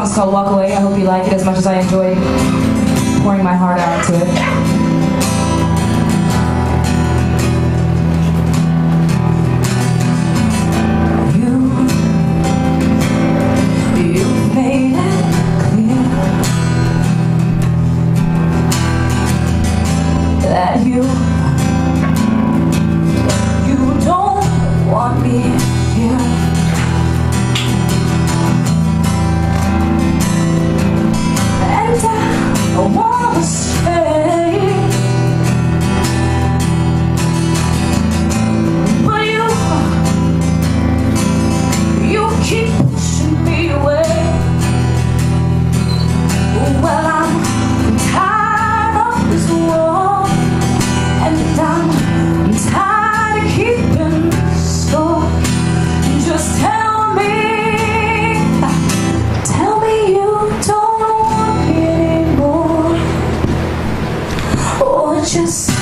song's called Walk Away. I hope you like it as much as I enjoy pouring my heart out into it. That you don't want me here. And I wanna stay, but you keep pushing me away. Well, I'm tired of this war, and I'm tired of keeping score. Just tell me you don't want me anymore, or just